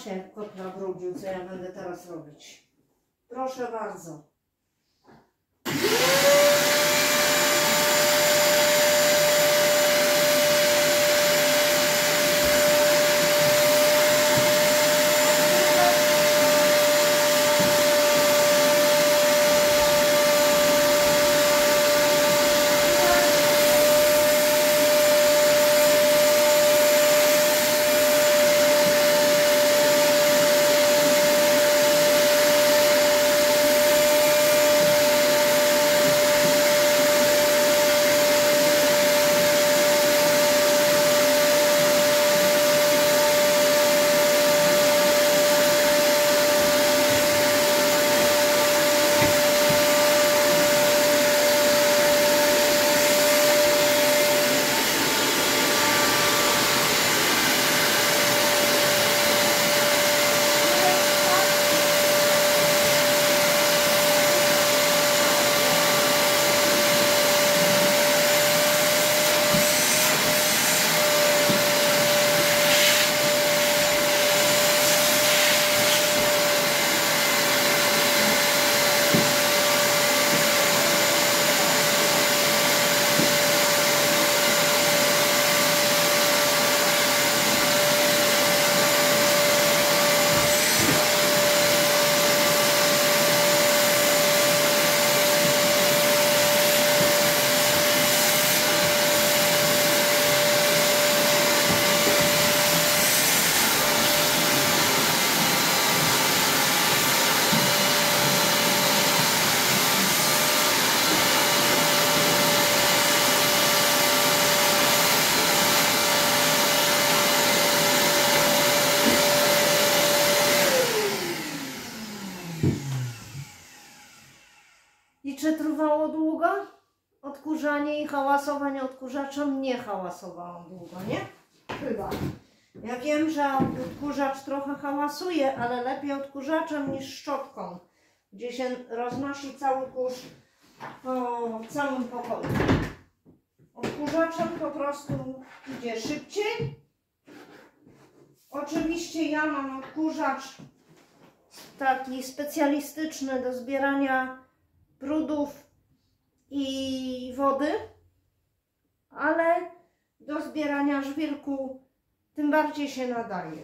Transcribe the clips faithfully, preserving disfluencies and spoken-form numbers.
właśnie jak kot nabrudził, co ja będę teraz robić. Proszę bardzo. I czy trwało długo? Odkurzanie i hałasowanie odkurzaczem nie hałasowałam długo, nie? Chyba. Ja wiem, że odkurzacz trochę hałasuje, ale lepiej odkurzaczem niż szczotką, gdzie się roznosi cały kurz po całym pokoju. Odkurzaczem po prostu idzie szybciej. Oczywiście ja mam odkurzacz taki specjalistyczny do zbierania brudów i wody, ale do zbierania żwirku tym bardziej się nadaje.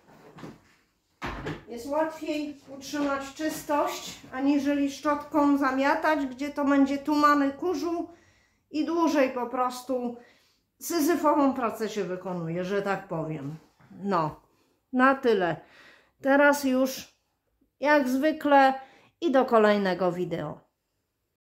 Jest łatwiej utrzymać czystość, aniżeli szczotką zamiatać, gdzie to będzie tumany kurzu i dłużej po prostu syzyfową pracę się wykonuje, że tak powiem. No, na tyle. Teraz już jak zwykle i do kolejnego wideo.